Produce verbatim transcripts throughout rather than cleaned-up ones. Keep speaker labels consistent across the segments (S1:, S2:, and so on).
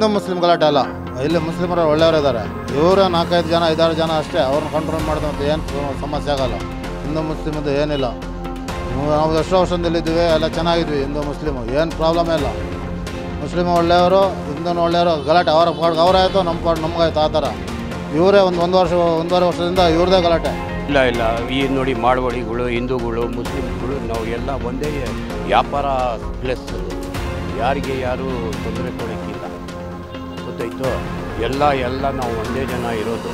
S1: Hindu Muslim ಗಲಾಟೆ ಅಲ್ಲ. ಇಲ್ಲಿ ಮುಸ್ಲಿಮರು ಒಳ್ಳೆಯವರಿದ್ದಾರೆ. ಇವರು ನಾಲ್ಕೈದು ಜನ ಐದಾರು ಜನ ಅಷ್ಟೇ, ಅವ್ರನ್ನ ಕಂಟ್ರೋಲ್ ಮಾಡೋದಂತ ಏನು ಸಮಸ್ಯೆ ಆಗಲ್ಲ. ಹಿಂದೂ ಮುಸ್ಲಿಮದು ಏನಿಲ್ಲ. ನಾವು ಎಷ್ಟೋ ವರ್ಷದಲ್ಲಿದ್ದೀವಿ, ಎಲ್ಲ ಚೆನ್ನಾಗಿದ್ವಿ. ಹಿಂದೂ ಮುಸ್ಲಿಮು ಏನು ಪ್ರಾಬ್ಲಮೇ ಇಲ್ಲ. ಮುಸ್ಲಿಮ್ ಒಳ್ಳೆಯವರು, ಹಿಂದೂ ಒಳ್ಳೆಯವರು. ಗಲಾಟೆ ಅವರ ಪಾಡ್ಗೆ ಅವರಾಯಿತು, ನಮ್ಮ ಪಾಡ್ ನಮಗಾಯ್ತು. ಆ ಥರ ಇವರೇ ಒಂದು ಒಂದು ವರ್ಷ ಒಂದೂವರೆ ವರ್ಷದಿಂದ ಇವ್ರದೇ ಗಲಾಟೆ.
S2: ಇಲ್ಲ ಇಲ್ಲ ಈ ನೋಡಿ ಮಾಳ್ವಡಿಗಳು, ಹಿಂದೂಗಳು, ಮುಸ್ಲಿಮ್ಗಳು ನಾವು ಎಲ್ಲ ಒಂದೇ ವ್ಯಾಪಾರ ಪ್ಲೇಸ್. ಯಾರಿಗೆ ಯಾರೂ ತೊಂದರೆ ಕೊಡೋಕ್ಕಿಲ್ಲ, ಗೊತ್ತಾಯ್ತು. ಎಲ್ಲ ಎಲ್ಲ ನಾವು ಒಂದೇ ಜನ ಇರೋದು.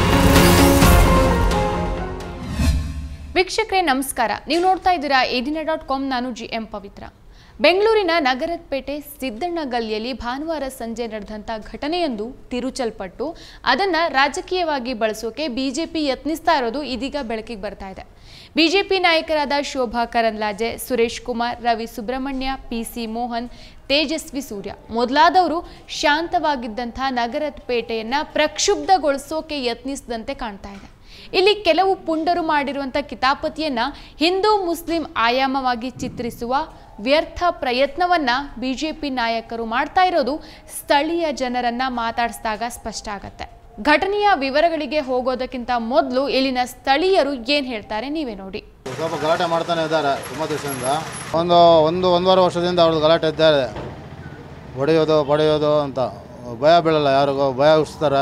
S3: ವೀಕ್ಷಕರೇ ನಮಸ್ಕಾರ, ನೀವು ನೋಡ್ತಾ ಇದ್ದೀರಾ ಎ ದಿನ ಡಾಟ್ ಕಾಮ್. ನಾನು ಜಿ ಎಂ ಪವಿತ್ರ. ಬೆಂಗಳೂರಿನ ನಗರದ ಪೇಟೆ ಸಿದ್ದಣ್ಣ ಗಲ್ಲಿಯಲ್ಲಿ ಭಾನುವಾರ ಸಂಜೆ ನಡೆದಂಥ ಘಟನೆಯೊಂದು ತಿರುಚಲ್ಪಟ್ಟು ಅದನ್ನು ರಾಜಕೀಯವಾಗಿ ಬಳಸೋಕೆ ಬಿಜೆಪಿ ಯತ್ನಿಸ್ತಾ ಇರೋದು ಇದೀಗ ಬೆಳಕಿಗೆ ಬರ್ತಾ ಇದೆ. ಬಿಜೆಪಿ ನಾಯಕರಾದ ಶೋಭಾ ಕರಂದ್ಲಾಜೆ, ಸುರೇಶ್ ಕುಮಾರ್, ರವಿ ಸುಬ್ರಹ್ಮಣ್ಯ, ಪಿ ಸಿ ಮೋಹನ್, ತೇಜಸ್ವಿ ಸೂರ್ಯ ಮೊದಲಾದವರು ಶಾಂತವಾಗಿದ್ದಂಥ ನಗರದ ಪೇಟೆಯನ್ನು ಪ್ರಕ್ಷುಬ್ಧಗೊಳಿಸೋಕೆ ಯತ್ನಿಸಿದಂತೆ ಕಾಣ್ತಾ ಇದೆ. ಇಲ್ಲಿ ಕೆಲವು ಪುಂಡರು ಮಾಡಿರುವಂಥ ಕಿತಾಪತಿಯನ್ನ ಹಿಂದೂ ಮುಸ್ಲಿಂ ಆಯಾಮವಾಗಿ ಚಿತ್ರಿಸುವ ವ್ಯರ್ಥ ಪ್ರಯತ್ನವನ್ನ ಬಿಜೆಪಿ ನಾಯಕರು ಮಾಡ್ತಾ ಇರೋದು ಸ್ಥಳೀಯ ಜನರನ್ನ ಮಾತಾಡಿಸಿದಾಗ ಸ್ಪಷ್ಟ ಆಗತ್ತೆ. ಘಟನೆಯ ವಿವರಗಳಿಗೆ ಹೋಗೋದಕ್ಕಿಂತ ಮೊದಲು ಇಲ್ಲಿನ ಸ್ಥಳೀಯರು ಏನ್ ಹೇಳ್ತಾರೆ ನೀವೇ ನೋಡಿ.
S1: ಸ್ವಲ್ಪ ಗಲಾಟೆ ಮಾಡ್ತಾನೆ ಇದ್ದಾರೆ ತುಂಬ ದಿವಸದಿಂದ. ಒಂದು ಒಂದು ಒಂದೂವರೆ ವರ್ಷದಿಂದ ಅವ್ರದ್ದು ಗಲಾಟೆ ಇದ್ದಾರೆ. ಹೊಡೆಯೋದು ಪಡೆಯೋದು ಅಂತ ಭಯ ಬೀಳಲ್ಲ, ಯಾರಿಗೂ ಭಯ ಹುಟ್ಟಿಸ್ತಾರೆ.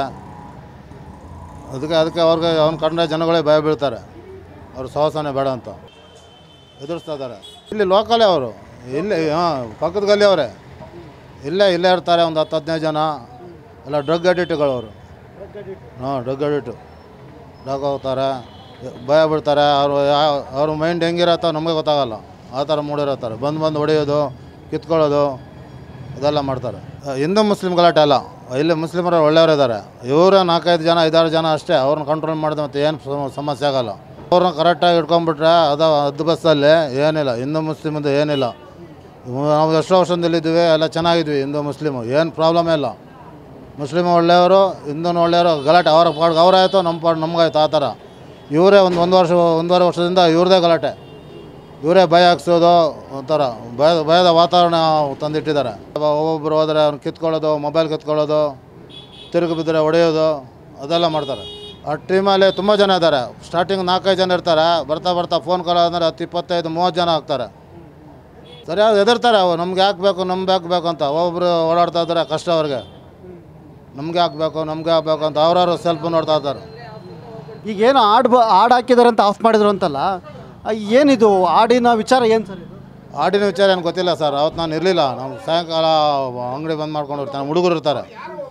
S1: ಅದಕ್ಕೆ ಅದಕ್ಕೆ ಅವ್ರಿಗೆ ಅವ್ನು ಕಂಡ್ರೆ ಜನಗಳೇ ಭಯ ಬೀಳ್ತಾರೆ. ಅವ್ರು ಸಹಸನೇ ಬೇಡ ಅಂತ ಎದುರಿಸ್ತಾ ಇದ್ದಾರೆ. ಇಲ್ಲಿ ಲೋಕಲೇ ಅವರು, ಇಲ್ಲಿ ಹಾಂ ಪಕ್ಕದ ಗಲ್ಲಿ ಅವರೇ, ಇಲ್ಲೇ ಇಲ್ಲೇ ಇರ್ತಾರೆ. ಒಂದು ಹತ್ತು ಹದಿನೈದು ಜನ ಎಲ್ಲ ಡ್ರಗ್ ಅಡಿಕ್ಟ್ಗಳು ಅವರು. ಹಾಂ ಡ್ರಗ್ ಅಡಿಕ್ಟು ಡ್ರಗ್ ಹೋಗ್ತಾರೆ, ಭಯ ಬೀಳ್ತಾರೆ. ಅವರು ಅವ್ರ ಮೈಂಡ್ ಹೆಂಗಿರತ್ತೋ ನಮಗೆ ಗೊತ್ತಾಗಲ್ಲ. ಆ ಥರ ಮೂಡಿರತ್ತಾರೆ. ಬಂದು ಬಂದು ಹೊಡೆಯೋದು, ಕಿತ್ಕೊಳ್ಳೋದು ಅದೆಲ್ಲ ಮಾಡ್ತಾರೆ. ಹಿಂದೂ ಮುಸ್ಲಿಂ ಗಲಾಟೆ ಅಲ್ಲ. ಇಲ್ಲಿ ಮುಸ್ಲಿಮರು ಒಳ್ಳೆಯವರಿದ್ದಾರೆ. ಇವರೇ ನಾಲ್ಕೈದು ಜನ ಐದಾರು ಜನ ಅಷ್ಟೇ, ಅವ್ರನ್ನ ಕಂಟ್ರೋಲ್ ಮಾಡೋದಂತ ಏನು ಸಮಸ್ಯೆ ಆಗಲ್ಲ. ಅವ್ರನ್ನ ಕರೆಕ್ಟಾಗಿ ಇಟ್ಕೊಂಡ್ಬಿಟ್ರೆ ಅದು ಹದ್ದು ಬಸ್ಸಲ್ಲಿ ಏನಿಲ್ಲ. ಹಿಂದೂ ಮುಸ್ಲಿಮದು ಏನಿಲ್ಲ. ನಾವು ಎಷ್ಟೋ ವರ್ಷದಲ್ಲಿದ್ದೀವಿ, ಎಲ್ಲ ಚೆನ್ನಾಗಿದ್ವಿ. ಹಿಂದೂ ಮುಸ್ಲಿಮು ಏನು ಪ್ರಾಬ್ಲಮೇ ಇಲ್ಲ. ಮುಸ್ಲಿಮ್ ಒಳ್ಳೆಯವರು, ಹಿಂದೂ ಒಳ್ಳೆಯವರು. ಗಲಾಟೆ ಅವರ ಪಾಡ್ಗೆ ಅವರಾಯಿತು, ನಮ್ಮ ಪಾಡ್ ನಮಗಾಯ್ತು. ಆ ಥರ ಇವರೇ ಒಂದು ಒಂದು ವರ್ಷ ಒಂದೂವರೆ ವರ್ಷದಿಂದ ಇವ್ರದೇ ಗಲಾಟೆ. ಇವರೇ ಭಯ ಹಾಕ್ಸೋದು, ಒಂಥರ ಭಯ ಭಯದ ವಾತಾವರಣ ತಂದಿಟ್ಟಿದ್ದಾರೆ. ಒಬ್ಬೊಬ್ಬರು ಹೋದರೆ ಅವ್ನು ಕಿತ್ಕೊಳ್ಳೋದು, ಮೊಬೈಲ್ ಕಿತ್ಕೊಳ್ಳೋದು, ತಿರುಗಿ ಬಿದ್ದರೆ ಹೊಡೆಯೋದು ಅದೆಲ್ಲ ಮಾಡ್ತಾರೆ. ಆ ಟೀಮಲ್ಲಿ ತುಂಬ ಜನ ಇದ್ದಾರೆ. ಸ್ಟಾರ್ಟಿಂಗ್ ನಾಲ್ಕೈದು ಜನ ಇರ್ತಾರೆ. ಬರ್ತಾ ಬರ್ತಾ ಫೋನ್ ಕಾಲ್ ಅಂದರೆ ಹತ್ತು ಇಪ್ಪತ್ತೈದು ಮೂವತ್ತು ಜನ ಆಗ್ತಾರೆ. ಸರಿಯಾಗಿ ಹೆದರ್ತಾರೆ. ಅವು ನಮ್ಗೆ ಯಾಕೆ ಬೇಕು ನಮ್ಗೆ ಯಾಕೆ ಬೇಕು ಅಂತ. ಒಬ್ಬೊಬ್ಬರು ಓಡಾಡ್ತಾ ಇದ್ದಾರೆ, ಕಷ್ಟ ಅವ್ರಿಗೆ. ನಮಗೆ ಹಾಕಬೇಕು ನಮಗೆ ಹಾಕಬೇಕು ಅಂತ ಅವ್ರವ್ರು ಸೆಲ್ಫ್ ನೋಡ್ತಾ ಇದ್ದಾರೆ.
S4: ಈಗೇನು ಹಾಡು ಬ ಹಾಡು ಹಾಕಿದ್ದಾರೆ ಅಂತ ಆಫ್ ಮಾಡಿದ್ರು ಅಂತಲ್ಲ, ಏನಿದು ಹಾಡಿನ ವಿಚಾರ ಏನು ಸರ್? ಇದು
S1: ಹಾಡಿನ ವಿಚಾರ ಏನು ಗೊತ್ತಿಲ್ಲ ಸರ್. ಅವತ್ತು ನಾನು ಇರಲಿಲ್ಲ. ನಾವು ಸಾಯಂಕಾಲ ಅಂಗಡಿ ಬಂದ್ ಮಾಡ್ಕೊಂಡು ಇರ್ತಾನೆ. ಹುಡುಗರು ಇರ್ತಾರೆ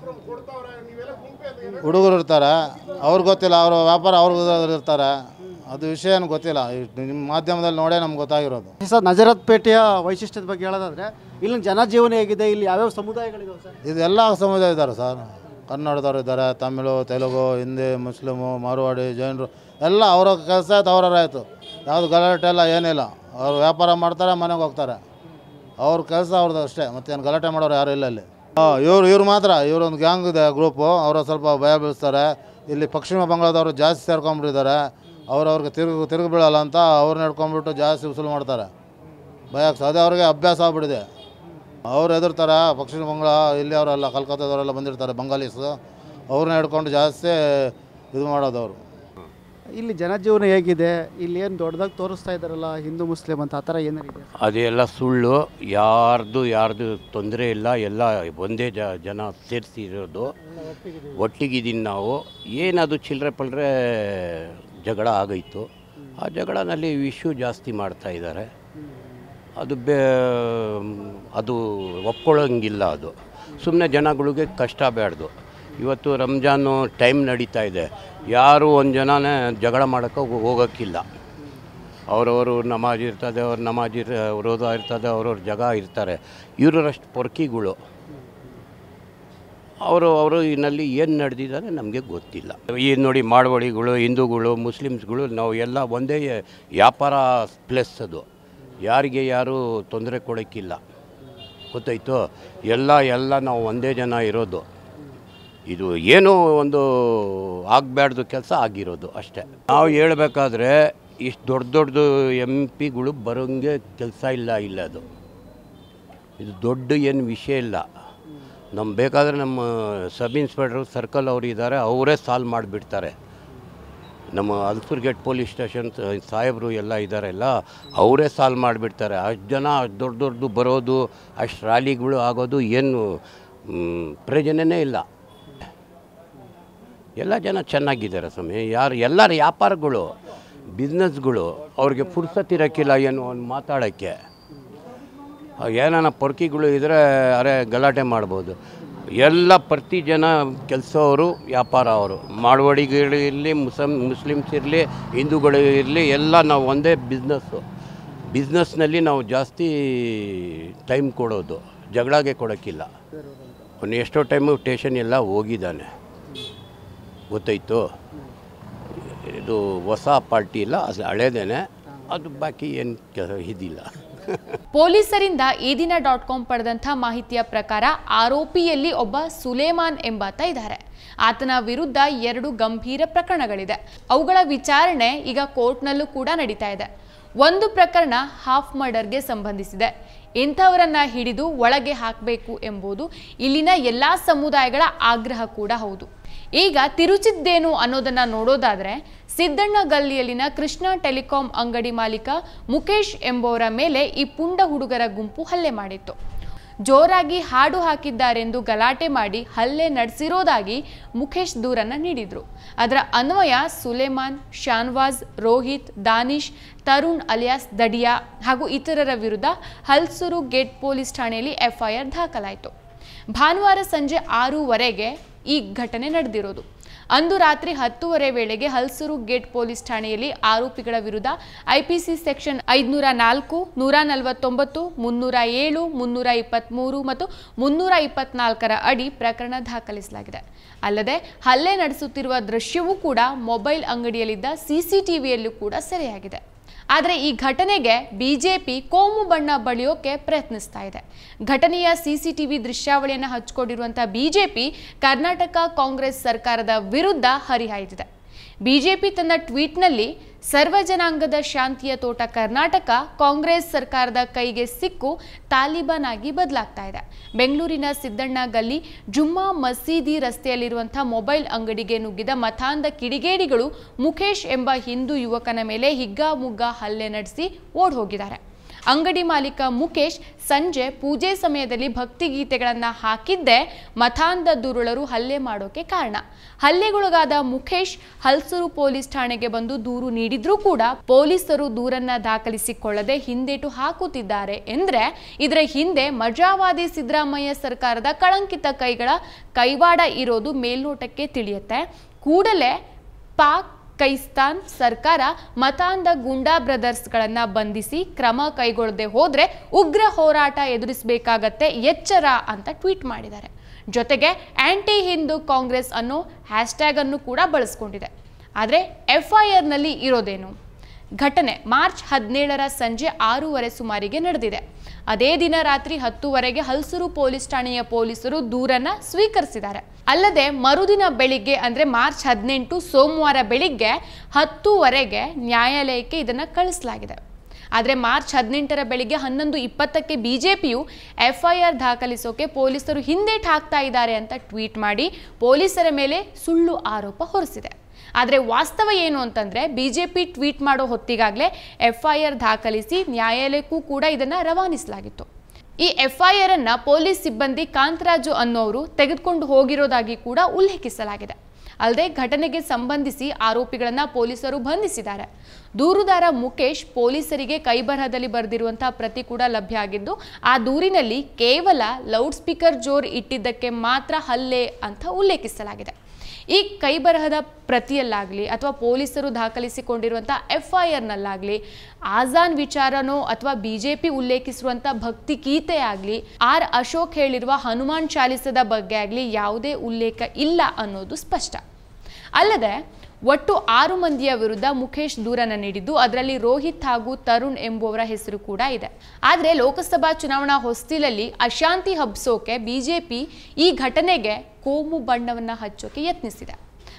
S1: ಹುಡುಗರು ಇರ್ತಾರೆ ಅವ್ರಿಗೆ ಗೊತ್ತಿಲ್ಲ. ಅವ್ರ ವ್ಯಾಪಾರ ಅವ್ರಿಗೆ ಇರ್ತಾರೆ. ಅದು ವಿಷಯ ಏನು ಗೊತ್ತಿಲ್ಲ. ನಿಮ್ಮ ಮಾಧ್ಯಮದಲ್ಲಿ ನೋಡೇ ನಮ್ಗೆ ಗೊತ್ತಾಗಿರೋದು.
S4: ಸರ್, ನಜರತ್ ಪೇಟೆಯ ವೈಶಿಷ್ಟ್ಯದ ಬಗ್ಗೆ ಹೇಳೋದಾದರೆ ಇಲ್ಲಿನ ಜನಜೀವನ ಹೇಗಿದೆ, ಇಲ್ಲಿ ಯಾವ್ಯಾವ ಸಮುದಾಯಗಳಿದಾವೆ ಸರ್?
S1: ಇದೆಲ್ಲ ಸಮುದಾಯ ಇದ್ದಾರೆ ಸರ್. ಕನ್ನಡದವ್ರು ಇದ್ದಾರೆ, ತಮಿಳು, ತೆಲುಗು, ಹಿಂದಿ, ಮುಸ್ಲಿಮು, ಮಾರ್ವಾಡಿ, ಜೈನರು ಎಲ್ಲ ಅವ್ರ ಕೆಲಸ ಆಯ್ತು, ಅವ್ರಾಯ್ತು. ಯಾವುದು ಗಲಾಟೆ ಎಲ್ಲ ಏನಿಲ್ಲ. ಅವ್ರು ವ್ಯಾಪಾರ ಮಾಡ್ತಾರೆ, ಮನೆಗೆ ಹೋಗ್ತಾರೆ. ಅವ್ರ ಕೆಲಸ ಅವ್ರದ್ದು ಅಷ್ಟೇ. ಮತ್ತೇನು ಗಲಾಟೆ ಮಾಡೋರು ಯಾರು ಇಲ್ಲ ಇಲ್ಲಿ. ಹಾಂ ಇವ್ರು ಇವ್ರು ಮಾತ್ರ ಇವರೊಂದು ಗ್ಯಾಂಗ್ ಇದೆ, ಗ್ರೂಪು. ಅವರು ಸ್ವಲ್ಪ ಭಯ ಬೀಳಿಸ್ತಾರೆ. ಇಲ್ಲಿ ಪಶ್ಚಿಮ ಬಂಗಾಳದವರು ಜಾಸ್ತಿ ಸೇರ್ಕೊಂಡ್ಬಿಟ್ಟಿದ್ದಾರೆ. ಅವ್ರವ್ರಿಗೆ ತಿರುಗು ತಿರುಗಿ ಬೀಳಲ್ಲ ಅಂತ ಅವ್ರನ್ನ ಹಿಡ್ಕೊಂಡ್ಬಿಟ್ಟು ಜಾಸ್ತಿ ಉಸುಲು ಮಾಡ್ತಾರೆ. ಭಯ ಅದೇ ಅವ್ರಿಗೆ ಅಭ್ಯಾಸ ಆಗ್ಬಿಟ್ಟಿದೆ. ಅವ್ರು ಎದುರ್ತಾರೆ. ಪಶ್ಚಿಮ ಬಂಗಾಳ ಇಲ್ಲಿ ಅವರೆಲ್ಲ ಕಲ್ಕತ್ತಾದವರೆಲ್ಲ ಬಂದಿರ್ತಾರೆ, ಬಂಗಾಲೀಸು. ಅವ್ರನ್ನ ಹಿಡ್ಕೊಂಡು ಜಾಸ್ತಿ ಇದು ಮಾಡೋದು ಅವರು.
S4: ಇಲ್ಲಿ ಜನಜೀವನ ಹೇಗಿದೆ, ಇಲ್ಲಿ ಏನು ದೊಡ್ಡದಾಗಿ ತೋರಿಸ್ತಾ ಇದ್ದಾರಲ್ಲ ಹಿಂದೂ ಮುಸ್ಲಿಂ ಅಂತ, ಆ ಥರ ಏನಾಗಿದೆ?
S2: ಅದೆಲ್ಲ ಸುಳ್ಳು. ಯಾರ್ದು ಯಾರ್ದು ತೊಂದರೆ ಇಲ್ಲ. ಎಲ್ಲ ಒಂದೇ ಜ ಜನ ಸೇರಿಸಿರೋದು. ಒಟ್ಟಿಗಿದ್ದೀನಿ ನಾವು. ಏನದು ಚಿಲ್ಲರೆ ಪಲ್ಲರೆ ಜಗಳ ಆಗೋಯ್ತು. ಆ ಜಗಳನಲ್ಲಿ ಇಶ್ಯೂ ಜಾಸ್ತಿ ಮಾಡ್ತಾ ಇದ್ದಾರೆ. ಅದು ಬೇ ಅದು ಒಪ್ಕೊಳ್ಳೋಂಗಿಲ್ಲ. ಅದು ಸುಮ್ಮನೆ ಜನಗಳಿಗೆ ಕಷ್ಟ ಬೇಡ್ದು. ಇವತ್ತು ರಂಜಾನು ಟೈಮ್ ನಡೀತಾ ಇದೆ. ಯಾರು ಒಂದು ಜನನೇ ಜಗಳ ಮಾಡೋಕ್ಕೆ ಹೋಗೋಕ್ಕಿಲ್ಲ. ಅವರವರು ನಮಾಜ್ ಇರ್ತದೆ, ಅವ್ರ ನಮಾಜ್ ಇರ್ ರೋಜಾ ಇರ್ತದೆ, ಅವ್ರವ್ರ ಜಾಗ ಇರ್ತಾರೆ. ಇವರಷ್ಟು ಪೊರ್ಕಿಗಳು. ಅವರು ಅವರು ಇನ್ನಲ್ಲಿ ಏನು ನಡೆದಿದ್ದಾರೆ ನಮಗೆ ಗೊತ್ತಿಲ್ಲ. ಈ ನೋಡಿ ಮಾಳ್ವಡಿಗಳು, ಹಿಂದೂಗಳು, ಮುಸ್ಲಿಮ್ಸ್ಗಳು ನಾವು ಎಲ್ಲ ಒಂದೇ ವ್ಯಾಪಾರ ಪ್ಲೇಸ್. ಅದು ಯಾರಿಗೆ ಯಾರೂ ತೊಂದರೆ ಕೊಡೋಕ್ಕಿಲ್ಲ, ಗೊತ್ತಾಯ್ತು. ಎಲ್ಲ ಎಲ್ಲ ನಾವು ಒಂದೇ ಜನ ಇರೋದು. ಇದು ಏನೋ ಒಂದು ಆಗಬಾರ್ದು ಕೆಲಸ ಆಗಿರೋದು ಅಷ್ಟೇ. ನಾವು ಹೇಳಬೇಕಾದ್ರೆ ಇಷ್ಟು ದೊಡ್ಡ ದೊಡ್ಡದು ಎಮ್ ಪಿಗಳು ಬರೋಂಗೆ ಕೆಲಸ ಇಲ್ಲ ಇಲ್ಲ ಅದು. ಇದು ದೊಡ್ಡ ಏನು ವಿಷಯ ಇಲ್ಲ. ನಮ್ಮ ಬೇಕಾದರೆ ನಮ್ಮ ಸಬ್ ಇನ್ಸ್ಪೆಕ್ಟ್ರು ಸರ್ಕಲ್ ಅವರು ಇದ್ದಾರೆ, ಅವರೇ ಸಾಲ್ವ್ ಮಾಡಿಬಿಡ್ತಾರೆ. ನಮ್ಮ ಹಲ್ಸೂರು ಗೇಟ್ ಪೊಲೀಸ್ ಸ್ಟೇಷನ್ ಸಾಹೇಬರು ಎಲ್ಲ ಇದ್ದಾರೆಲ್ಲ, ಅವರೇ ಸಾಲ್ವ್ ಮಾಡಿಬಿಡ್ತಾರೆ. ಅಷ್ಟು ಜನ ಅಷ್ಟು ದೊಡ್ಡ ದೊಡ್ಡದು ಬರೋದು, ಅಷ್ಟು ರ್ಯಾಲಿಗಳು ಆಗೋದು ಏನು ಪ್ರಯೋಜನವೇ ಇಲ್ಲ. ಎಲ್ಲ ಜನ ಚೆನ್ನಾಗಿದ್ದಾರೆ ಸ್ವಾಮಿ. ಯಾರು ಎಲ್ಲರ ವ್ಯಾಪಾರಗಳು ಬಿಸ್ನೆಸ್ಗಳು ಅವ್ರಿಗೆ ಪುರ್ಸತ್ತಿರೋಕ್ಕಿಲ್ಲ ಏನು ಒಂದು ಮಾತಾಡೋಕ್ಕೆ. ಏನಾನ ಪೊರ್ಕಿಗಳು ಇದ್ದರೆ ಅರೆ ಗಲಾಟೆ ಮಾಡ್ಬೋದು. ಎಲ್ಲ ಪ್ರತಿ ಜನ ಕೆಲಸವರು ವ್ಯಾಪಾರ ಅವರು ಮಾಳ್ವಾಡಿಗಳಿರಲಿ, ಮುಸಮ್ ಮುಸ್ಲಿಮ್ಸ್ ಇರಲಿ, ಹಿಂದೂಗಳು ಇರಲಿ, ಎಲ್ಲ ನಾವು ಒಂದೇ ಬಿಸ್ನೆಸ್ಸು. ಬಿಸ್ನೆಸ್ನಲ್ಲಿ ನಾವು ಜಾಸ್ತಿ ಟೈಮ್ ಕೊಡೋದು, ಜಗಳಗೆ ಕೊಡೋಕ್ಕಿಲ್ಲ. ಅವನು ಎಷ್ಟೋ ಟೈಮು ಸ್ಟೇಷನ್ ಎಲ್ಲ ಹೋಗಿದ್ದಾನೆ, ಗೊತ್ತಾಯಿತು. ಇದು ಹೊಸ ಪಾರ್ಟಿ ಇಲ್ಲ, ಅದು ಹಳೇದೇನೆ, ಅದು ಬಾಕಿ ಏನು ಇದಿಲ್ಲ.
S3: ಪೊಲೀಸರಿಂದ ಈ ದಿನ ಡಾಟ್ ಕಾಮ್ ಪಡೆದಂಥ ಮಾಹಿತಿಯ ಪ್ರಕಾರ ಆರೋಪಿಯಲ್ಲಿ ಒಬ್ಬ ಸುಲೇಮಾನ್ ಎಂಬಾತ ಇದ್ದಾರೆ. ಆತನ ವಿರುದ್ಧ ಎರಡು ಗಂಭೀರ ಪ್ರಕರಣಗಳಿದೆ. ಅವುಗಳ ವಿಚಾರಣೆ ಈಗ ಕೋರ್ಟ್ನಲ್ಲೂ ಕೂಡ ನಡೀತಾ ಇದೆ. ಒಂದು ಪ್ರಕರಣ ಹಾಫ್ ಮರ್ಡರ್ಗೆ ಸಂಬಂಧಿಸಿದೆ. ಇಂಥವರನ್ನ ಹಿಡಿದು ಒಳಗೆ ಹಾಕಬೇಕು ಎಂಬುದು ಇಲ್ಲಿನ ಎಲ್ಲ ಸಮುದಾಯಗಳ ಆಗ್ರಹ ಕೂಡ ಹೌದು. ಈಗ ತಿರುಚಿದ್ದೇನು ಅನ್ನೋದನ್ನ ನೋಡೋದಾದ್ರೆ, ಸಿದ್ದಣ್ಣ ಗಲ್ಲಿಯಲ್ಲಿನ ಕೃಷ್ಣ ಟೆಲಿಕಾಂ ಅಂಗಡಿ ಮಾಲೀಕ ಮುಖೇಶ್ ಎಂಬುವರ ಮೇಲೆ ಈ ಪುಂಡ ಹುಡುಗರ ಗುಂಪು ಹಲ್ಲೆ ಮಾಡಿತ್ತು. ಜೋರಾಗಿ ಹಾಡು ಹಾಕಿದ್ದಾರೆಂದು ಗಲಾಟೆ ಮಾಡಿ ಹಲ್ಲೆ ನಡೆಸಿರೋದಾಗಿ ಮುಖೇಶ್ ದೂರನ್ನ ನೀಡಿದ್ರು. ಅದರ ಅನ್ವಯ ಸುಲೇಮಾನ್, ಶಾನ್ವಾಜ್, ರೋಹಿತ್, ದಾನಿಶ್, ತರುಣ್ ಅಲಿಯಾಸ್ ದಡಿಯಾ ಹಾಗೂ ಇತರರ ವಿರುದ್ಧ ಹಲ್ಸೂರು ಗೇಟ್ ಪೊಲೀಸ್ ಠಾಣೆಯಲ್ಲಿ ಎಫ್ಐಆರ್ ದಾಖಲಾಯಿತು. ಭಾನುವಾರ ಸಂಜೆ ಆರೂವರೆಗೆ ಈ ಘಟನೆ ನಡೆದಿರೋದು. ಅಂದು ರಾತ್ರಿ ಹತ್ತುವರೆ ವೇಳೆಗೆ ಹಲ್ಸೂರು ಗೇಟ್ ಪೊಲೀಸ್ ಠಾಣೆಯಲ್ಲಿ ಆರೋಪಿಗಳ ವಿರುದ್ಧ ಐಪಿಸಿ ಸೆಕ್ಷನ್ ಐದುನೂರ ನಾಲ್ಕು, ನೂರ ನಲವತ್ತೊಂಬತ್ತು, ಮುನ್ನೂರ ಏಳು, ಮುನ್ನೂರ ಇಪ್ಪತ್ತ್ಮೂರು ಮತ್ತು ಮುನ್ನೂರ ಇಪ್ಪತ್ನಾಲ್ಕರ ಅಡಿ ಪ್ರಕರಣ ದಾಖಲಿಸಲಾಗಿದೆ. ಅಲ್ಲದೆ ಹಲ್ಲೆ ನಡೆಸುತ್ತಿರುವ ದೃಶ್ಯವೂ ಕೂಡ ಮೊಬೈಲ್ ಅಂಗಡಿಯಲ್ಲಿದ್ದ ಸಿಸಿಟಿವಿಯಲ್ಲೂ ಕೂಡ ಸೆರೆಯಾಗಿದೆ. ಆದರೆ ಈ ಘಟನೆಗೆ ಬಿಜೆಪಿ ಕೋಮು ಬಣ್ಣ ಬಳಿಯೋಕೆ ಪ್ರಯತ್ನಿಸ್ತಾ ಇದೆ. ಘಟನೆಯ ಸಿಸಿಟಿವಿ ದೃಶ್ಯಾವಳಿಯನ್ನು ಹಚ್ಚಿಕೊಂಡಿರುವಂಥ ಬಿಜೆಪಿ ಕರ್ನಾಟಕ ಕಾಂಗ್ರೆಸ್ ಸರ್ಕಾರದ ವಿರುದ್ಧ ಹರಿಹಾಯ್ದಿದೆ. ಬಿಜೆಪಿ ತನ್ನ ಟ್ವೀಟ್ನಲ್ಲಿ ಸರ್ವ ಜನಾಂಗದ ಶಾಂತಿಯ ತೋಟ ಕರ್ನಾಟಕ ಕಾಂಗ್ರೆಸ್ ಸರ್ಕಾರದ ಕೈಗೆ ಸಿಕ್ಕು ತಾಲಿಬಾನ್ ಆಗಿ ಬದಲಾಗ್ತಾ ಇದೆ. ಬೆಂಗಳೂರಿನ ಸಿದ್ದಣ್ಣ ಗಲ್ಲಿ ಜುಮ್ಮಾ ಮಸೀದಿ ರಸ್ತೆಯಲ್ಲಿರುವಂಥ ಮೊಬೈಲ್ ಅಂಗಡಿಗೆ ನುಗ್ಗಿದ ಮತಾಂಧ ಕಿಡಿಗೇಡಿಗಳು ಮುಖೇಶ್ ಎಂಬ ಹಿಂದೂ ಯುವಕನ ಮೇಲೆ ಹಿಗ್ಗಾಮುಗ್ಗಾ ಹಲ್ಲೆ ನಡೆಸಿ ಓಡ್ ಹೋಗಿದ್ದಾರೆ. ಅಂಗಡಿ ಮಾಲೀಕ ಮುಖೇಶ್ ಸಂಜೆ ಪೂಜೆ ಸಮಯದಲ್ಲಿ ಭಕ್ತಿಗೀತೆಗಳನ್ನು ಹಾಕಿದ್ದೇ ಮತಾಂಧ ದುರುಳರು ಹಲ್ಲೆ ಮಾಡೋಕೆ ಕಾರಣ. ಹಲ್ಲೆಗೊಳಗಾದ ಮುಖೇಶ್ ಹಲ್ಸೂರು ಪೊಲೀಸ್ ಠಾಣೆಗೆ ಬಂದು ದೂರು ನೀಡಿದ್ರೂ ಕೂಡ ಪೊಲೀಸರು ದೂರನ್ನ ದಾಖಲಿಸಿಕೊಳ್ಳದೆ ಹಿಂದೇಟು ಹಾಕುತ್ತಿದ್ದಾರೆ ಎಂದ್ರೆ ಇದರ ಹಿಂದೆ ಮಜಾವಾದಿ ಸಿದ್ದರಾಮಯ್ಯ ಸರ್ಕಾರದ ಕಳಂಕಿತ ಕೈಗಳ ಕೈವಾಡ ಇರೋದು ಮೇಲ್ನೋಟಕ್ಕೆ ತಿಳಿಯುತ್ತೆ. ಕೂಡಲೇ ಪಾಕ್ ಪಾಕಿಸ್ತಾನ್ ಸರ್ಕಾರ ಮತಾಂಧ ಗುಂಡಾ ಬ್ರದರ್ಸ್ಗಳನ್ನ ಬಂಧಿಸಿ ಕ್ರಮ ಕೈಗೊಳ್ಳದೆ ಹೋದ್ರೆ ಉಗ್ರ ಹೋರಾಟ ಎದುರಿಸಬೇಕಾಗತ್ತೆ, ಎಚ್ಚರ ಅಂತ ಟ್ವೀಟ್ ಮಾಡಿದ್ದಾರೆ. ಜೊತೆಗೆ ಆಂಟಿ ಹಿಂದೂ ಕಾಂಗ್ರೆಸ್ ಅನ್ನೋ ಹ್ಯಾಶ್ಟ್ಯಾಗ್ ಅನ್ನು ಕೂಡ ಬಳಸ್ಕೊಂಡಿದೆ. ಆದರೆ ಎಫ್ಐಆರ್ ನಲ್ಲಿ ಇರೋದೇನು? ಘಟನೆ ಮಾರ್ಚ್ ಹದಿನೇಳರ ಸಂಜೆ ಆರೂವರೆ ಸುಮಾರಿಗೆ ನಡೆದಿದೆ. ಅದೇ ದಿನ ರಾತ್ರಿ ಹತ್ತುವರೆಗೆ ಹಲ್ಸೂರು ಪೊಲೀಸ್ ಠಾಣೆಯ ಪೊಲೀಸರು ದೂರನ್ನ ಸ್ವೀಕರಿಸಿದ್ದಾರೆ. ಅಲ್ಲದೆ ಮರುದಿನ ಬೆಳಿಗ್ಗೆ ಅಂದ್ರೆ ಮಾರ್ಚ್ ಹದಿನೆಂಟು ಸೋಮವಾರ ಬೆಳಿಗ್ಗೆ ಹತ್ತುವರೆಗೆ ನ್ಯಾಯಾಲಯಕ್ಕೆ ಇದನ್ನ ಕಳಿಸಲಾಗಿದೆ. ಆದರೆ ಮಾರ್ಚ್ ಹದಿನೆಂಟರ ಬೆಳಿಗ್ಗೆ ಹನ್ನೊಂದು ಇಪ್ಪತ್ತಕ್ಕೆ ಬಿಜೆಪಿಯು ಎಫ್ಐಆರ್ ದಾಖಲಿಸೋಕೆ ಪೊಲೀಸರು ಹಿಂದೇಟು ಹಾಕ್ತಾ ಇದ್ದಾರೆ ಅಂತ ಟ್ವೀಟ್ ಮಾಡಿ ಪೊಲೀಸರ ಮೇಲೆ ಸುಳ್ಳು ಆರೋಪ ಹೊರಿಸಿದೆ. ಆದರೆ ವಾಸ್ತವ ಏನು ಅಂತಂದ್ರೆ ಬಿಜೆಪಿ ಟ್ವೀಟ್ ಮಾಡೋ ಹೊತ್ತಿಗಾಗಲೇ ಎಫ್ಐಆರ್ ದಾಖಲಿಸಿ ನ್ಯಾಯಾಲಯಕ್ಕೂ ಕೂಡ ಇದನ್ನ ರವಾನಿಸಲಾಗಿತ್ತು. ಈ ಎಫ್ಐಆರ್ ಅನ್ನ ಪೊಲೀಸ್ ಸಿಬ್ಬಂದಿ ಕಾಂತರಾಜು ಅನ್ನೋರು ತೆಗೆದುಕೊಂಡು ಹೋಗಿರೋದಾಗಿ ಕೂಡ ಉಲ್ಲೇಖಿಸಲಾಗಿದೆ. ಅಲ್ಲದೆ ಘಟನೆಗೆ ಸಂಬಂಧಿಸಿ ಆರೋಪಿಗಳನ್ನ ಪೊಲೀಸರು ಬಂಧಿಸಿದ್ದಾರೆ. ದೂರುದಾರ ಮುಖೇಶ್ ಪೊಲೀಸರಿಗೆ ಕೈಬರಹದಲ್ಲಿ ಬರೆದಿರುವಂತಹ ಪ್ರತಿ ಕೂಡ ಲಭ್ಯ ಆಗಿದ್ದು, ಆ ದೂರಿನಲ್ಲಿ ಕೇವಲ ಲೌಡ್ ಸ್ಪೀಕರ್ ಜೋರ್ ಇಟ್ಟಿದ್ದಕ್ಕೆ ಮಾತ್ರ ಹಲ್ಲೆ ಅಂತ ಉಲ್ಲೇಖಿಸಲಾಗಿದೆ. ಈ ಕೈಬರಹದ ಪ್ರತಿಯಲ್ಲಾಗಲಿ ಅಥವಾ ಪೊಲೀಸರು ದಾಖಲಿಸಿಕೊಂಡಿರುವಂಥ ಎಫ್ಐಆರ್ನಲ್ಲಾಗಲಿ ಆಜಾನ್ ವಿಚಾರನೋ ಅಥವಾ ಬಿಜೆಪಿ ಉಲ್ಲೇಖಿಸಿರುವಂಥ ಭಕ್ತಿ ಗೀತೆ ಆಗಲಿ ಆರ್ ಅಶೋಕ್ ಹೇಳಿರುವ ಹನುಮಾನ್ ಚಾಲಿಸದ ಬಗ್ಗೆ ಆಗಲಿ ಯಾವುದೇ ಉಲ್ಲೇಖ ಇಲ್ಲ ಅನ್ನೋದು ಸ್ಪಷ್ಟ. ಅಲ್ಲದೆ ಒಟ್ಟು ಆರು ಮಂದಿಯ ವಿರುದ್ಧ ಮುಖೇಶ್ ದೂರನ್ನು ನೀಡಿದ್ದು, ಅದರಲ್ಲಿ ರೋಹಿತ್ ಹಾಗೂ ತರುಣ್ ಎಂಬುವರ ಹೆಸರು ಕೂಡ ಇದೆ. ಆದರೆ ಲೋಕಸಭಾ ಚುನಾವಣಾ ಹೊಸ್ತಿಲಲ್ಲಿ ಅಶಾಂತಿ ಹಬ್ಸೋಕೆ ಬಿಜೆಪಿ ಈ ಘಟನೆಗೆ ಕೋಮು ಬಣ್ಣವನ್ನು ಹಚ್ಚೋಕೆ ಯತ್ನಿಸಿದೆ.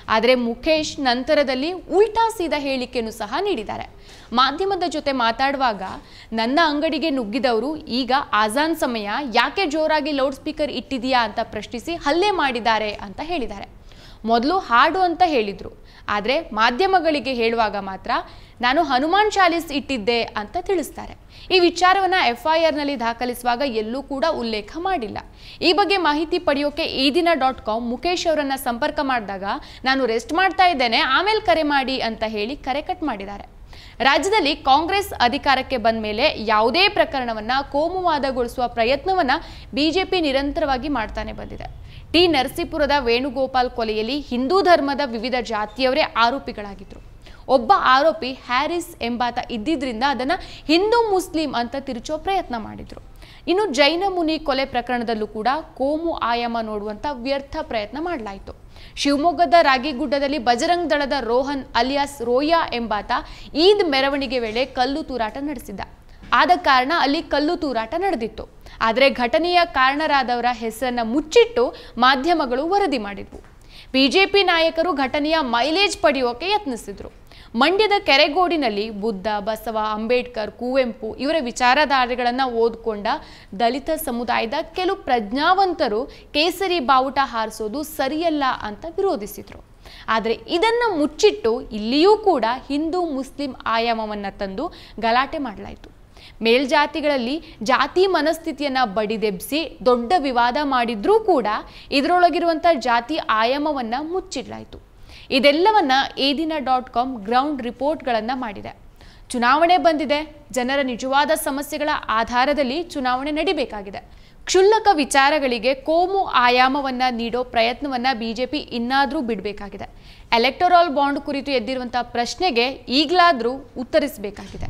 S3: ಆದರೆ ಮುಖೇಶ್ ನಂತರದಲ್ಲಿ ಉಲ್ಟಾ ಸೀದಾ ಹೇಳಿಕೆಯನ್ನು ಸಹ ನೀಡಿದ್ದಾರೆ. ಮಾಧ್ಯಮದ ಜೊತೆ ಮಾತಾಡುವಾಗ ನನ್ನ ಅಂಗಡಿಗೆ ನುಗ್ಗಿದವರು ಈಗ ಆಜಾನ್ ಸಮಯ ಯಾಕೆ ಜೋರಾಗಿ ಲೌಡ್ ಸ್ಪೀಕರ್ ಇಟ್ಟಿದೆಯಾ ಅಂತ ಪ್ರಶ್ನಿಸಿ ಹಲ್ಲೆ ಮಾಡಿದ್ದಾರೆ ಅಂತ ಹೇಳಿದ್ದಾರೆ. ಮೊದಲು ಹಾಡು ಅಂತ ಹೇಳಿದರು, ಆದರೆ ಮಾಧ್ಯಮಗಳಿಗೆ ಹೇಳುವಾಗ ಮಾತ್ರ ನಾನು ಹನುಮಾನ್ ಚಾಲೀಸ್ ಇಟ್ಟಿದ್ದೆ ಅಂತ ತಿಳಿಸ್ತಾರೆ. ಈ ವಿಚಾರವನ್ನು ಎಫ್ ಐ ಆರ್ನಲ್ಲಿ ದಾಖಲಿಸುವಾಗ ಎಲ್ಲೂ ಕೂಡ ಉಲ್ಲೇಖ ಮಾಡಿಲ್ಲ. ಈ ಬಗ್ಗೆ ಮಾಹಿತಿ ಪಡೆಯೋಕೆ ಈ ದಿನ ಡಾಟ್ ಕಾಮ್ ಮುಖೇಶ್ ಅವರನ್ನು ಸಂಪರ್ಕ ಮಾಡಿದಾಗ ನಾನು ರೆಸ್ಟ್ ಮಾಡ್ತಾ ಇದ್ದೇನೆ, ಆಮೇಲೆ ಕರೆ ಮಾಡಿ ಅಂತ ಹೇಳಿ ಕರೆ ಕಟ್ ಮಾಡಿದ್ದಾರೆ. ರಾಜ್ಯದಲ್ಲಿ ಕಾಂಗ್ರೆಸ್ ಅಧಿಕಾರಕ್ಕೆ ಬಂದ ಮೇಲೆ ಯಾವುದೇ ಪ್ರಕರಣವನ್ನು ಕೋಮುವಾದಗೊಳಿಸುವ ಪ್ರಯತ್ನವನ್ನು ಬಿಜೆಪಿ ನಿರಂತರವಾಗಿ ಮಾಡ್ತಾನೆ ಬಂದಿದೆ. ಟಿ ನರಸೀಪುರದ ವೇಣುಗೋಪಾಲ್ ಕೊಲೆಯಲ್ಲಿ ಹಿಂದೂ ಧರ್ಮದ ವಿವಿಧ ಜಾತಿಯವರೇ ಆರೋಪಿಗಳಾಗಿದ್ದರು. ಒಬ್ಬ ಆರೋಪಿ ಹ್ಯಾರಿಸ್ ಎಂಬಾತ ಇದ್ದಿದ್ದರಿಂದ ಅದನ್ನು ಹಿಂದೂ ಮುಸ್ಲಿಂ ಅಂತ ತಿರುಚೋ ಪ್ರಯತ್ನ ಮಾಡಿದರು. ಇನ್ನು ಜೈನ ಮುನಿ ಕೊಲೆ ಪ್ರಕರಣದಲ್ಲೂ ಕೂಡ ಕೋಮು ಆಯಾಮ ನೋಡುವಂಥ ವ್ಯರ್ಥ ಪ್ರಯತ್ನ ಮಾಡಲಾಯಿತು. ಶಿವಮೊಗ್ಗದ ರಾಗಿಗುಡ್ಡದಲ್ಲಿ ಬಜರಂಗ್ ದಳದ ರೋಹನ್ ಅಲಿಯಾಸ್ ರೋಯಾ ಎಂಬಾತ ಈದ್ ಮೆರವಣಿಗೆ ವೇಳೆ ಕಲ್ಲು ತೂರಾಟ ನಡೆಸಿದ್ದ. ಆದ ಕಾರಣ ಅಲ್ಲಿ ಕಲ್ಲು ತೂರಾಟ ನಡೆದಿತ್ತು. ಆದರೆ ಘಟನೆಯ ಕಾರಣರಾದವರ ಹೆಸರನ್ನು ಮುಚ್ಚಿಟ್ಟು ಮಾಧ್ಯಮಗಳು ವರದಿ ಮಾಡಿದ್ವು. ಬಿಜೆಪಿ ನಾಯಕರು ಘಟನೆಯ ಮೈಲೇಜ್ ಪಡೆಯೋಕೆ ಯತ್ನಿಸಿದ್ರು. ಮಂಡ್ಯದ ಕೆರೆಗೋಡಿನಲ್ಲಿ ಬುದ್ಧ, ಬಸವ, ಅಂಬೇಡ್ಕರ್, ಕುವೆಂಪು ಇವರ ವಿಚಾರಧಾರೆಗಳನ್ನು ಓದ್ಕೊಂಡ ದಲಿತ ಸಮುದಾಯದ ಕೆಲವು ಪ್ರಜ್ಞಾವಂತರು ಕೇಸರಿ ಬಾವುಟ ಹಾರಿಸೋದು ಸರಿಯಲ್ಲ ಅಂತ ವಿರೋಧಿಸಿದರು. ಆದರೆ ಇದನ್ನು ಮುಚ್ಚಿಟ್ಟು ಇಲ್ಲಿಯೂ ಕೂಡ ಹಿಂದೂ ಮುಸ್ಲಿಂ ಆಯಾಮವನ್ನು ತಂದು ಗಲಾಟೆ ಮಾಡಲಾಯಿತು. ಮೇಲ್ಜಾತಿಗಳಲ್ಲಿ ಜಾತಿ ಮನಸ್ಥಿತಿಯನ್ನು ಬಡಿದೆಬ್ಬಿಸಿ ದೊಡ್ಡ ವಿವಾದ ಮಾಡಿದ್ರೂ ಕೂಡ ಇದರೊಳಗಿರುವಂಥ ಜಾತಿ ಆಯಾಮವನ್ನು ಮುಚ್ಚಿಡಲಾಯಿತು. ಇದೆಲ್ಲವನ್ನ ಈ ದಿನ ಡಾಟ್ ಕಾಮ್ ಗ್ರೌಂಡ್ ರಿಪೋರ್ಟ್ಗಳನ್ನು ಮಾಡಿದೆ. ಚುನಾವಣೆ ಬಂದಿದೆ, ಜನರ ನಿಜವಾದ ಸಮಸ್ಯೆಗಳ ಆಧಾರದಲ್ಲಿ ಚುನಾವಣೆ ನಡಿಬೇಕಾಗಿದೆ. ಕ್ಷುಲ್ಲಕ ವಿಚಾರಗಳಿಗೆ ಕೋಮು ಆಯಾಮವನ್ನು ನೀಡೋ ಪ್ರಯತ್ನವನ್ನು ಬಿಜೆಪಿ ಇನ್ನಾದರೂ ಬಿಡಬೇಕಾಗಿದೆ. ಎಲೆಕ್ಟೋರಲ್ ಬಾಂಡ್ ಕುರಿತು ಎದ್ದಿರುವಂಥ ಪ್ರಶ್ನೆಗೆ ಈಗಲಾದರೂ ಉತ್ತರಿಸಬೇಕಾಗಿದೆ.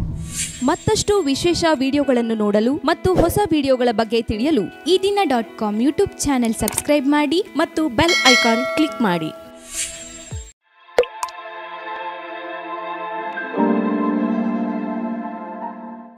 S5: ಮತ್ತಷ್ಟು ವಿಶೇಷ ವಿಡಿಯೋಗಳನ್ನು ನೋಡಲು ಮತ್ತು ಹೊಸ ವಿಡಿಯೋಗಳ ಬಗ್ಗೆ ತಿಳಿಯಲು
S6: ಈ ದಿನ dot com YouTube channel subscribe ಮಾಡಿ
S5: ಮತ್ತು ಬೆಲ್ ಐಕಾನ್ ಕ್ಲಿಕ್ ಮಾಡಿ.